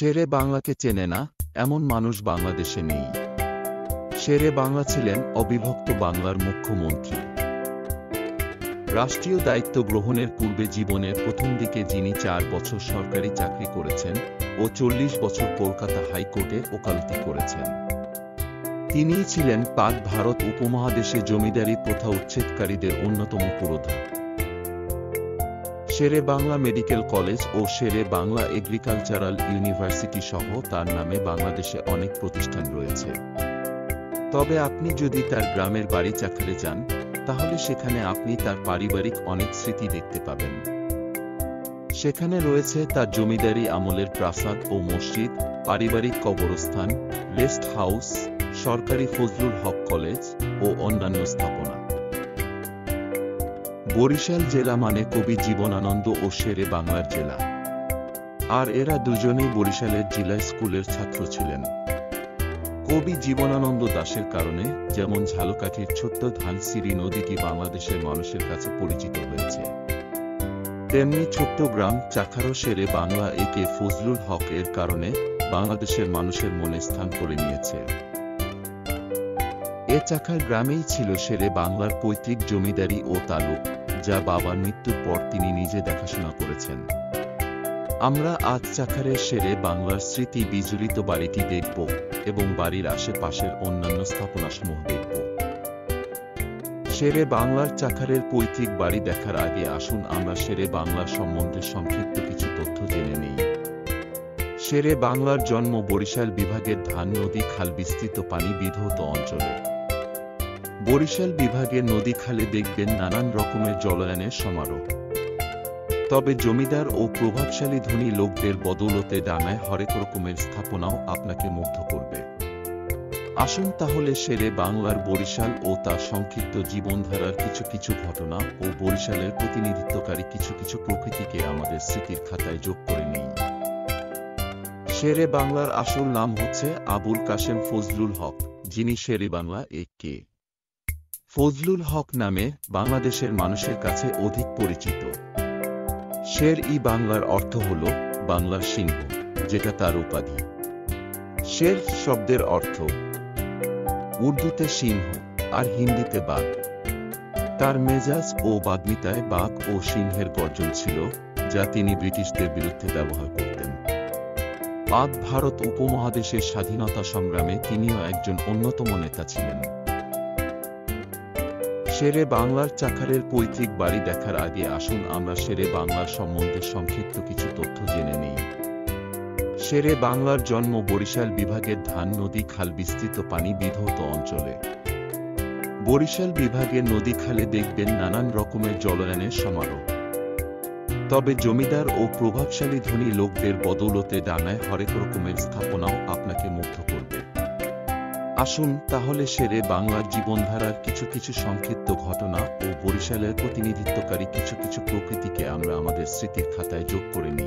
শেরে বাংলাকে চেনে না এমন মানুষ বাংলাদেশে নেই। শেরে বাংলা ছিলেন অবিভক্ত বাংলার মুখ্যমন্ত্রী। রাষ্ট্রীয় দায়িত্ব গ্রহণের পূর্বে জীবনের প্রথম দিকে যিনি 4 বছর সরকারি চাকরি করেছেন ও 40 বছর কলকাতা হাইকোর্টে ওকালতি করেছেন। তিনিই ছিলেন পাক ভারত উপমহাদেশে জমিদারি প্রথা উচ্ছেদকারীদের অন্যতম পুরোধা। শেরে বাংলা মেডিকেল কলেজ ও শেরে বাংলা এগ্রিকালচারাল ইউনিভার্সিটি সহ তার নামে বাংলাদেশে অনেক প্রতিষ্ঠান রয়েছে। তবে আপনি যদি তার গ্রামের বাড়ি চাখারে যান তাহলে সেখানে আপনি তার পারিবারিক অনেক স্মৃতি দেখতে পাবেন। সেখানে রয়েছে তার জমিদারি আমলের প্রাসাদ ও মসজিদ, পারিবারিক কবরস্থান, রেস্ট হাউস, সরকারি ফজলুল হক কলেজ ও অন্যান্য স্থাপনা। বরিশাল জেলা মানে কবি জীবনানন্দ ও শেরে বাংলার জেলা, আর এরা দুজনেই বরিশালের জিলা স্কুলের ছাত্র ছিলেন। কবি জীবনানন্দ দাশের কারণে যেমন ঝালকাঠির ছোট্ট ধানসিঁড়ি নদীটি বাংলাদেশের মানুষের কাছে পরিচিত হয়েছে, তেমনি ছোট্ট গ্রাম চাখারও শেরে বাংলা A K ফজলুল হক এর কারণে বাংলাদেশের মানুষের মনে স্থান করে নিয়েছে। এ চাখার গ্রামেই ছিল শেরে বাংলার পৈতৃক জমিদারি ও তালুক, যা বাবার মৃত্যুর পর তিনি নিজে দেখাশোনা করেছেন। আমরা আজ চাখারের শেরে বাংলার স্মৃতি বিজড়িত বাড়িটি দেখব এবং বাড়ির আশেপাশের অন্যান্য স্থাপনাসমূহ দেখব। শেরে বাংলার চাখারের পৈতৃক বাড়ি দেখার আগে আসুন আমরা শেরে বাংলার সম্বন্ধে সংক্ষিপ্ত কিছু তথ্য জেনে নেই। শেরে বাংলার জন্ম বরিশাল বিভাগের ধান নদী খাল বিস্তৃত পানি বিধৌত অঞ্চলে। বরিশাল বিভাগের নদী খালে দেখবেন নানান রকমের জলায়নের সমারোহ। তবে জমিদার ও প্রভাবশালী ধনী লোকদের বদৌলতে ডাঙায় হরেক রকমের স্থাপনাও আপনাকে মুগ্ধ করবে। আসুন তাহলে শেরে বাংলার বরিশাল ও তার সংক্ষিপ্ত জীবনধারার কিছু কিছু ঘটনা ও বরিশালের প্রতিনিধিত্বকারী কিছু কিছু প্রকৃতিকে আমাদের স্মৃতির খাতায় যোগ করে নিই। শেরে বাংলার আসল নাম হচ্ছে আবুল কাশেম ফজলুল হক, যিনি শেরে বাংলা A K ফজলুল হক নামে বাংলাদেশের মানুষের কাছে অধিক পরিচিত। শের-ই-বাংলার অর্থ হল বাংলার সিংহ, যেটা তার উপাধি। শের শব্দের অর্থ উর্দুতে সিংহ আর হিন্দিতে বাঘ। তার মেজাজ ও বাগ্মিতায় বাঘ ও সিংহের গর্জন ছিল, যা তিনি ব্রিটিশদের বিরুদ্ধে ব্যবহার করতেন। পাক ভারত উপমহাদেশের স্বাধীনতা সংগ্রামে তিনিও একজন অন্যতম নেতা ছিলেন। শেরে বাংলার চাখারের পৈতৃক বাড়ি দেখার আগে আসুন আমরা শেরে বাংলার সম্বন্ধে সংক্ষিপ্ত কিছু তথ্য জেনে নেই। শেরে বাংলার জন্ম বরিশাল বিভাগের ধান নদী খাল বিস্তৃত পানি বিধৌত অঞ্চলে। বরিশাল বিভাগের নদী খালে দেখবেন নানান রকমের জলায়নের সমারোহ। তবে জমিদার ও প্রভাবশালী ধনী লোকদের বদৌলতে ডাঙায় হরেক রকমের স্থাপনাও আপনাকে মুগ্ধ করবে। আসুন তাহলে শেরে বাংলার জীবনধারার কিছু কিছু সংক্ষিপ্ত ঘটনা ও বরিশালের প্রতিনিধিত্বকারী কিছু কিছু প্রকৃতিকে আমরা আমাদের স্মৃতির খাতায় যোগ করে নিই।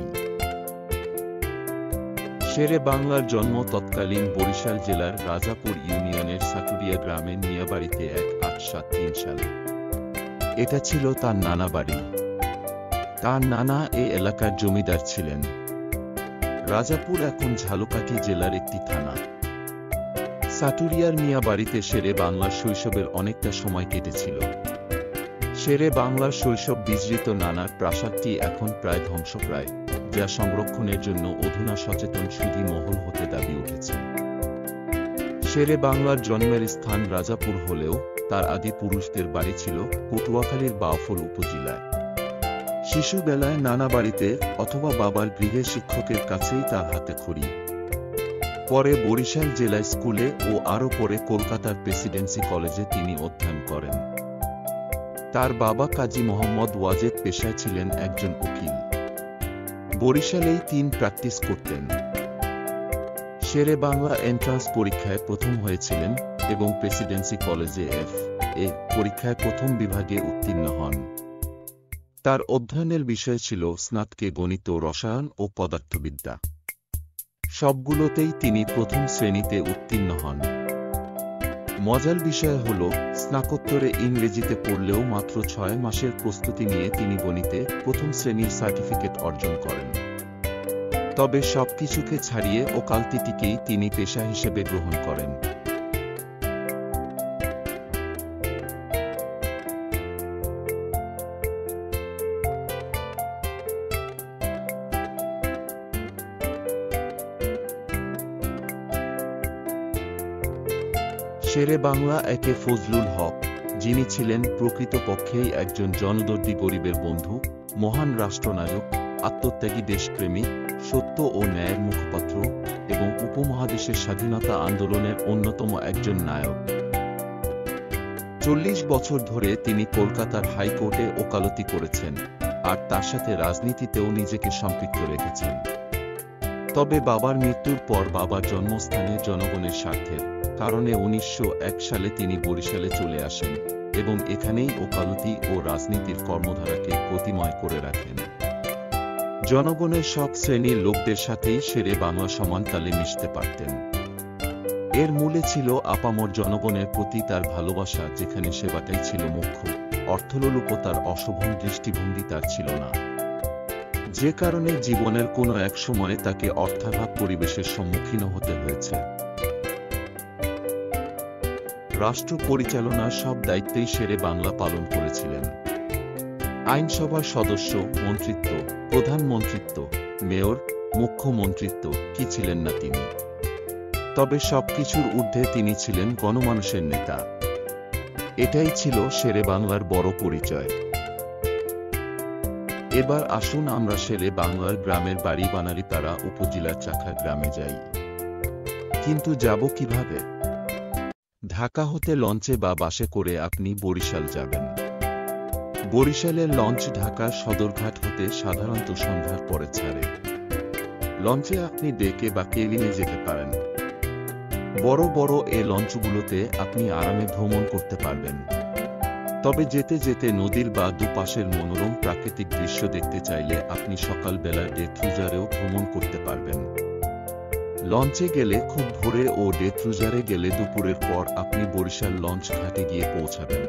শেরে বাংলার জন্ম তৎকালীন বরিশাল জেলার রাজাপুর ইউনিয়নের সাটুরিয়া গ্রামের মিয়াবাড়িতে 1873 সালে। এটা ছিল তার নানা বাড়ি। তার নানা এ এলাকার জমিদার ছিলেন। রাজাপুর এখন ঝালকাঠি জেলার একটি থানা। সাটুরিয়ার মিয়া বাড়িতে শেরে বাংলার শৈশবের অনেকটা সময় কেটেছিল। শেরে বাংলার শৈশব বিজড়িত নানার প্রাসাদটি এখন প্রায় ধ্বংসপ্রায়, যা সংরক্ষণের জন্য অধুনা সচেতন সুধী মহল হতে দাবি উঠেছে। শেরে বাংলার জন্মের স্থান রাজাপুর হলেও তার আদি পুরুষদের বাড়ি ছিল পটুয়াখালীর বাউফল উপজেলায়। শিশুবেলায় নানা বাড়িতে অথবা বাবার গৃহে শিক্ষকের কাছেই তার হাতে খড়ি। পরে বরিশাল জেলা স্কুলে ও আরও পরে কলকাতার প্রেসিডেন্সি কলেজে তিনি অধ্যয়ন করেন। তার বাবা কাজী মোহাম্মদ ওয়াজেদ পেশায় ছিলেন একজন উকিল। বরিশালেই তিনি প্র্যাকটিস করতেন। শেরে বাংলা এন্ট্রান্স পরীক্ষায় প্রথম হয়েছিলেন এবং প্রেসিডেন্সি কলেজে F.A পরীক্ষায় প্রথম বিভাগে উত্তীর্ণ হন। তার অধ্যয়নের বিষয় ছিল স্নাতকে গণিত, রসায়ন ও পদার্থবিদ্যা। সবগুলোতেই তিনি প্রথম শ্রেণীতে উত্তীর্ণ হন। মজার বিষয় হল, স্নাতকোত্তরে ইংরেজিতে পড়লেও মাত্র 6 মাসের প্রস্তুতি নিয়ে তিনি গণিতে প্রথম শ্রেণীর সার্টিফিকেট অর্জন করেন। তবে সবকিছুকে ছাড়িয়ে ওকালতিটিকেই তিনি পেশা হিসেবে গ্রহণ করেন। শেরে বাংলা A K ফজলুল হক, যিনি ছিলেন প্রকৃতপক্ষেই একজন জনদর্দী গরিবের বন্ধু, মহান রাষ্ট্রনায়ক, আত্মত্যাগী দেশপ্রেমিক, সত্য ও ন্যায়ের মুখপাত্র এবং উপমহাদেশের স্বাধীনতা আন্দোলনের অন্যতম একজন নায়ক। 40 বছর ধরে তিনি কলকাতার হাইকোর্টে ওকালতি করেছেন, আর তার সাথে রাজনীতিতেও নিজেকে সম্পৃক্ত রেখেছেন। তবে বাবার মৃত্যুর পর বাবার জন্মস্থানে জনগণের স্বার্থের কারণে 1901 সালে তিনি বরিশালে চলে আসেন এবং এখানেই ওকালতি ও রাজনীতির কর্মধারাকে গতিময় করে রাখেন। জনগণের সব শ্রেণীর লোকদের সাথেই শেরে বাংলা সমান তালে মিশতে পারতেন। এর মূলে ছিল আপামর জনগণের প্রতি তার ভালোবাসা, যেখানে সেবাটাই ছিল মুখ্য, অর্থলোলুপতার অশোভন দৃষ্টিভঙ্গি তার ছিল না, যে কারণে জীবনের কোনো এক সময়ে তাকে অর্থাভাব পরিবেশের সম্মুখীন হতে হয়েছে। রাষ্ট্র পরিচালনার সব দায়িত্বেই শেরে বাংলা পালন করেছিলেন। আইনসভার সদস্য, মন্ত্রিত্ব, প্রধানমন্ত্রিত্ব, মেয়র, মুখ্যমন্ত্রিত্ব কি ছিলেন না তিনি। তবে সবকিছুর ঊর্ধ্বে তিনি ছিলেন গণমানুষের নেতা। এটাই ছিল শেরে বাংলার বড় পরিচয়। এবার আসুন আমরা শেরে বাংলার গ্রামের বাড়ি বানারীপাড়া উপজেলার চাখার গ্রামে যাই। কিন্তু যাব কিভাবে? ঢাকা হতে লঞ্চে বা বাসে করে আপনি বরিশাল যাবেন। বরিশালের লঞ্চ ঢাকার সদরঘাট হতে সাধারণত সন্ধ্যার পরে ছাড়ে। লঞ্চে আপনি ডেকে বা কেবিনে যেতে পারেন। বড় বড় এ লঞ্চগুলোতে আপনি আরামে ভ্রমণ করতে পারবেন। তবে যেতে যেতে নদীর বা দুপাশের মনোরম প্রাকৃতিক দৃশ্য দেখতে চাইলে আপনি সকালবেলা ডে ক্রুজারেও ভ্রমণ করতে পারবেন। লঞ্চে গেলে খুব ভোরে ও ডে ক্রুজারে গেলে দুপুরের পর আপনি বরিশাল লঞ্চ ঘাটে গিয়ে পৌঁছাবেন।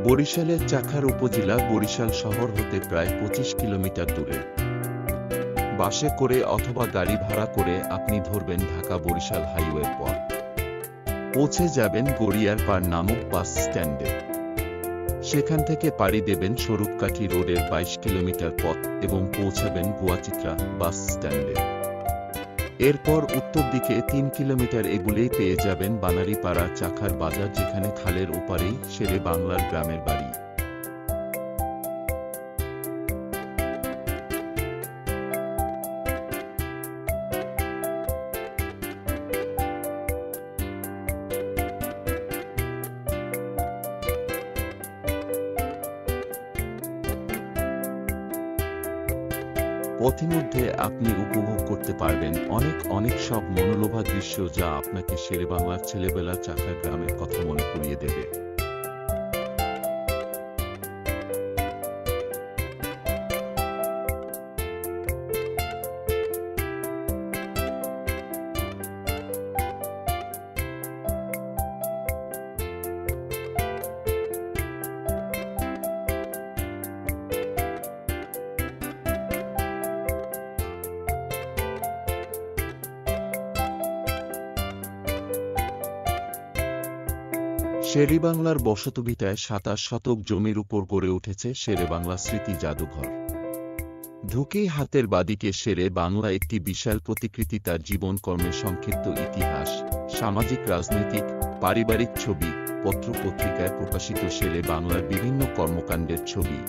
বরিশালের চাখার উপজেলা বরিশাল শহর হতে প্রায় 25 কিলোমিটার দূরে। বাসে করে অথবা গাড়ি ভাড়া করে আপনি ধরবেন ঢাকা-বরিশাল হাইওয়ের পথ। পৌঁছে যাবেন গড়িয়ারপাড় নামক বাস স্ট্যান্ডে। সেখান থেকে পাড়ি দেবেন স্বরূপকাঠি রোডের 22 কিলোমিটার পথ এবং পৌঁছাবেন গুয়াচিত্রা বাস স্ট্যান্ডে। এরপর উত্তর দিকে 3 কিলোমিটার এগুলেই পেয়ে যাবেন বানারীপাড়া চাখার বাজার, যেখানে খালের ওপারেই শেরে বাংলার গ্রামের বাড়ি। পথিমধ্যে আপনি উপভোগ করতে পারবেন অনেক সব মনোলোভা দৃশ্য, যা আপনাকে শেরে বাংলার ছেলেবেলা চাখার গ্রামের কথা মনে করিয়ে দেবে। শেরে বাংলার বসতভিটায় 27 শতক জমির উপর গড়ে উঠেছে শেরে বাংলা স্মৃতি জাদুঘর। ঢুকেই হাতের বাদিকে শেরে বাংলা একটি বিশাল প্রতিকৃতি, তার জীবনকর্মের সংক্ষিপ্ত ইতিহাস, সামাজিক রাজনৈতিক পারিবারিক ছবি, পত্র-পত্রিকায় প্রকাশিত শেরে বাংলার বিভিন্ন কর্মকাণ্ডের ছবি।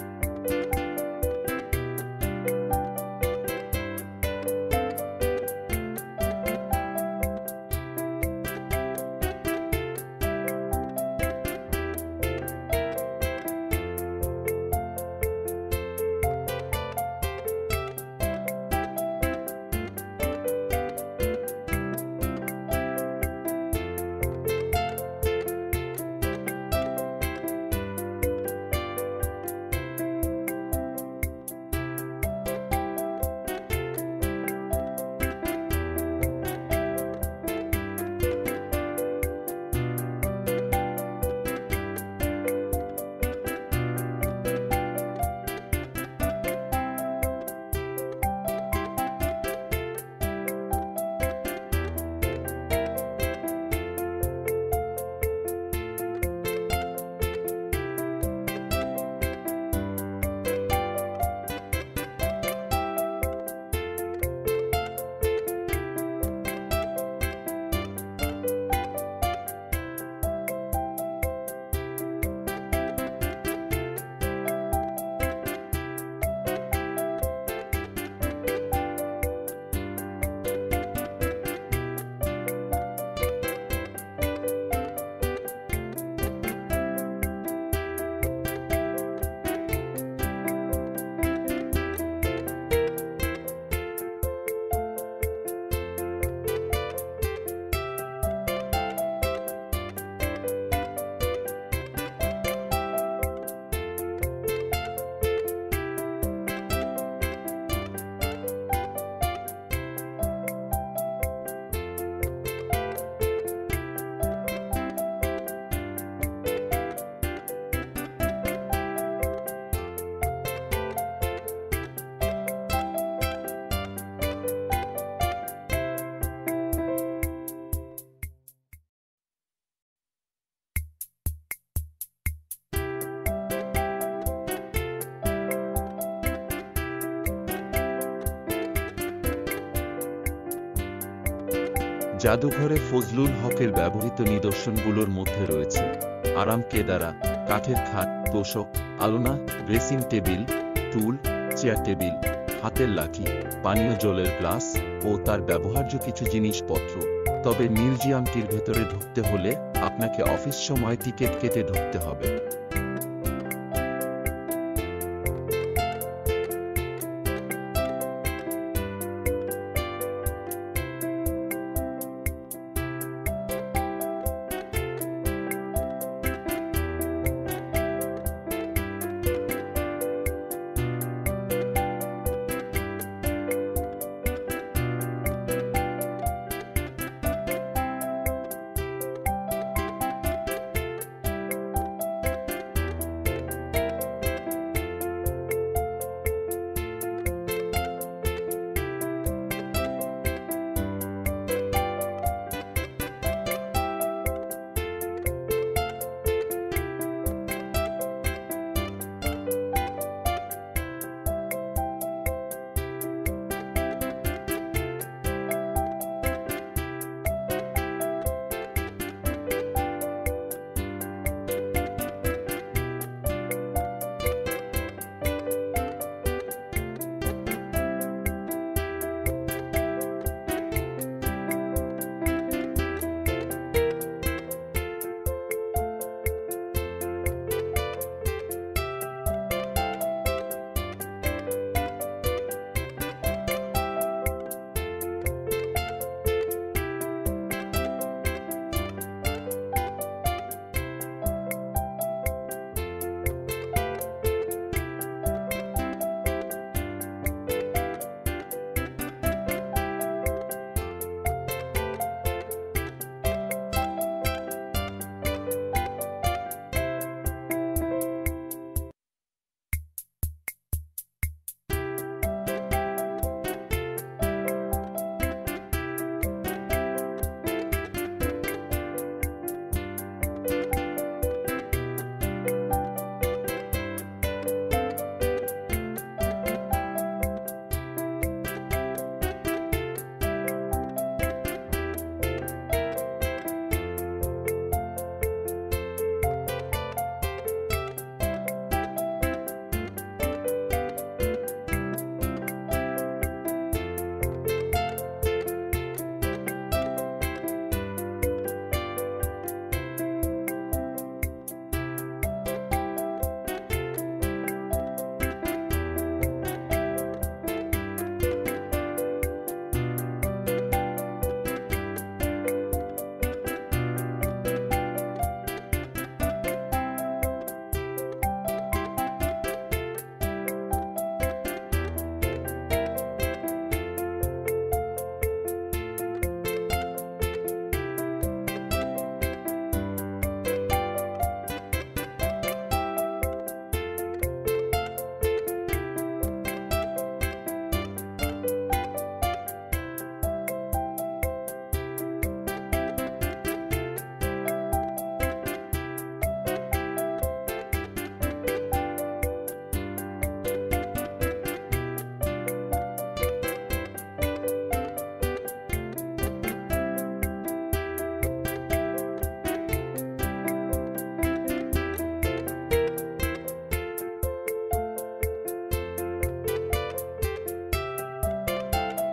জাদুঘরে ফজলুল হকের ব্যবহৃত নিদর্শনগুলোর মধ্যে রয়েছে আরাম কেদারা, কাঠের খাট, তোশক, আলনা, ড্রেসিং টেবিল, টুল, চেয়ার টেবিল, হাতের লাঠি, পানীয় জলের গ্লাস ও তার ব্যবহার্য কিছু জিনিসপত্র। তবে মিউজিয়ামটির ভেতরে ঢুকতে হলে আপনাকে অফিস সময় টিকিট কেটে ঢুকতে হবে।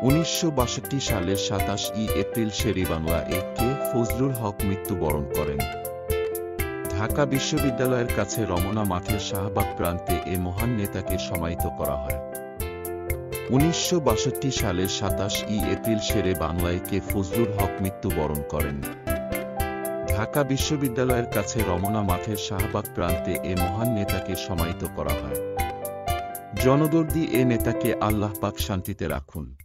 1962 সালের 27 April Sher-e-Bangla A K Fazlul Huq মৃত্যুবরণ করেন। ঢাকা বিশ্ববিদ্যালয়ের কাছে রমনা মাঠের শাহবাগ প্রান্তে এ মহান নেতাকে সমাহিত করা হয়। 1962 সালের 27 এপ্রিল শের-ই-বাংলায় কে ফজলুল হক মৃত্যুবরণ করেন। ঢাকা বিশ্ববিদ্যালয়ের কাছে রমনা মাঠের শাহবাগ প্রান্তে এ মহান নেতাকে সমাহিত করা হয়। জনদর্দি এ নেতাকে আল্লাহ পাক শান্তিতে রাখুন।